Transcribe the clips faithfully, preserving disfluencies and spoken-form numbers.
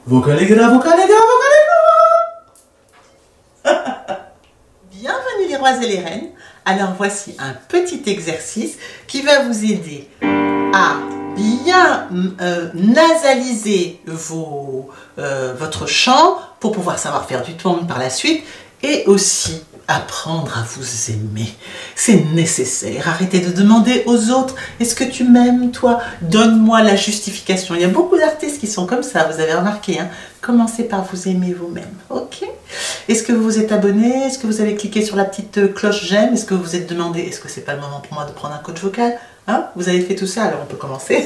Vocalégra, vocalégra, vocalégra. Bienvenue les rois et les reines. Alors voici un petit exercice qui va vous aider à bien euh, nasaliser vos, euh, votre chant pour pouvoir savoir faire du ton par la suite et aussi apprendre à vous aimer. C'est nécessaire. Arrêtez de demander aux autres, est-ce que tu m'aimes toi? Donne-moi la justification. Il y a beaucoup d'artistes qui sont comme ça, vous avez remarqué. Hein? Commencez par vous aimer vous-même. Ok? Est-ce que vous vous êtes abonné? Est-ce que vous avez cliqué sur la petite cloche j'aime? Est-ce que vous vous êtes demandé, est-ce que c'est pas le moment pour moi de prendre un coach vocal? Hein? Vous avez fait tout ça, alors on peut commencer.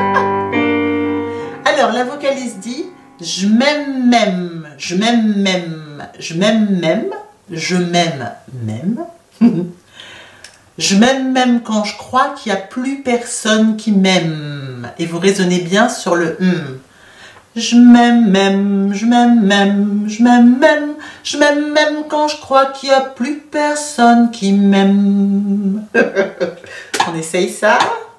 Alors la vocaliste dit, je m'aime même, je m'aime même, je m'aime même, je m'aime même. Je m'aime même quand je crois qu'il n'y a plus personne qui m'aime. Et vous raisonnez bien sur le hum. Je m'aime même, je m'aime même, je m'aime même, je m'aime même quand je crois qu'il n'y a plus personne qui m'aime. On essaye ça.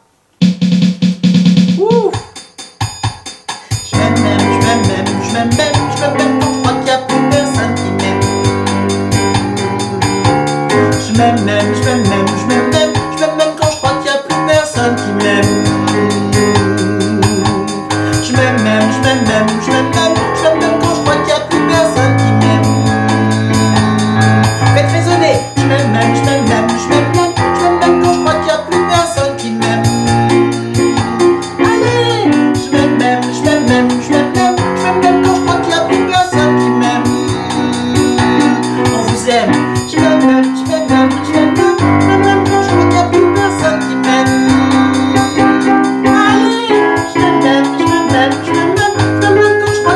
Ouh. Je m'aime même, je m'aime même, je m'aime même, je m'aime même quand je crois qu'il n'y a plus personne qui m'aime. Je m'aime même, je m'aime même, je m'aime même, je m'aime même quand je crois qu'il n'y a plus personne qui m'aime. Je m'aime même, je m'aime même, je m'aime même, je m'aime même quand je crois qu'il n'y a plus personne qui m'aime. Faites raisonner. Je m'aime même, je m'aime même, je m'aime même, je m'aime même quand je crois qu'il n'y a plus personne qui m'aime. Allez, je m'aime même, je m'aime même, je m'aime même, je m'aime même quand je crois qu'il n'y a plus personne qui m'aime. On vous aime. Je m'aime même, je m'aime même, je m'aime même, je m'aime même quand je crois qu'il n'y a plus personne qui m'aime. Allez, je m'aime même, je m'aime même, je m'aime même, je m'aime même quand je crois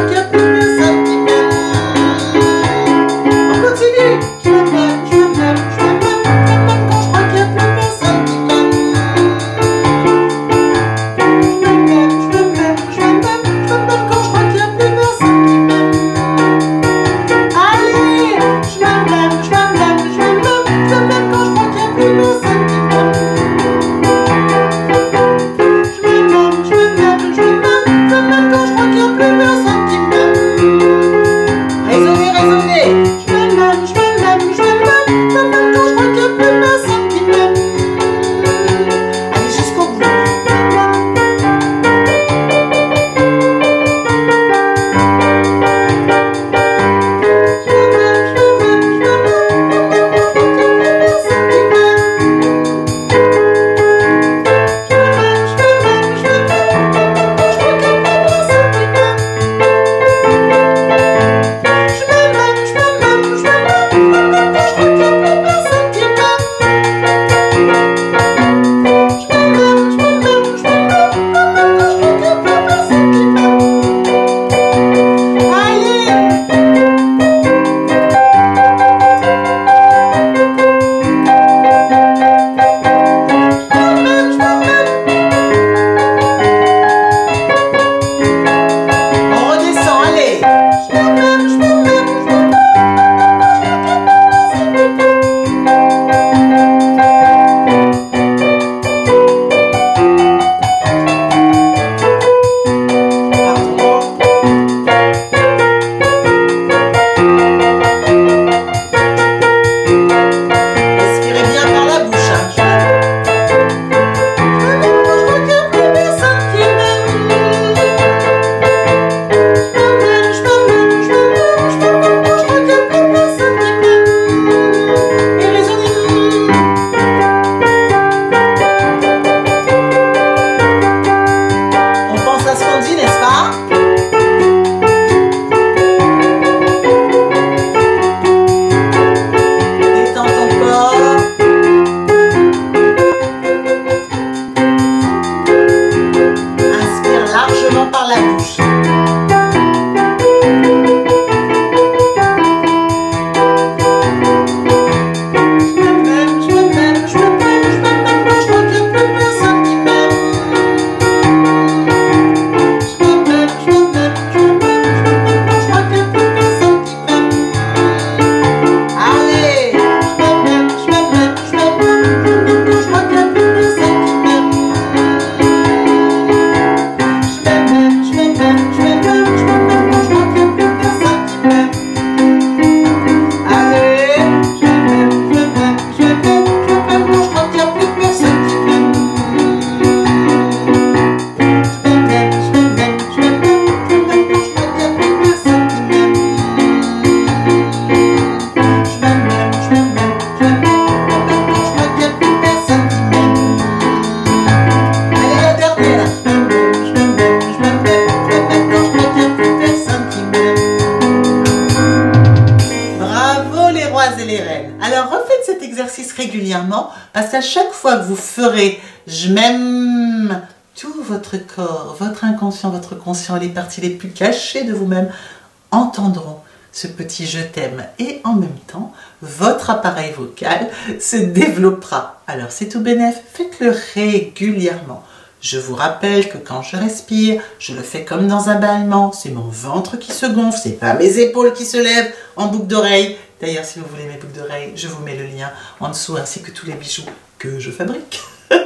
exercice régulièrement parce qu'à chaque fois que vous ferez je m'aime, tout votre corps, votre inconscient, votre conscient, les parties les plus cachées de vous-même entendront ce petit je t'aime et en même temps, votre appareil vocal se développera. Alors c'est tout bénef, faites-le régulièrement. Je vous rappelle que quand je respire, je le fais comme dans un bâillement, c'est mon ventre qui se gonfle, c'est pas mes épaules qui se lèvent en boucle d'oreille. D'ailleurs, si vous voulez mes boucles d'oreilles, je vous mets le lien en dessous ainsi que tous les bijoux que je fabrique.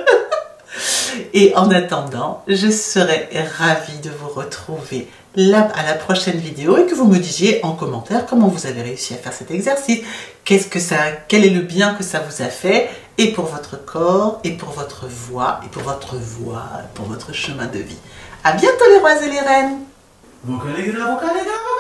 Et en attendant, je serai ravie de vous retrouver là à la prochaine vidéo et que vous me disiez en commentaire comment vous avez réussi à faire cet exercice, qu'est-ce que ça, quel est le bien que ça vous a fait, et pour votre corps, et pour votre voix, et pour votre voix, pour votre chemin de vie. À bientôt les rois et les reines. Vocalégra, vocalégra, vocalégra.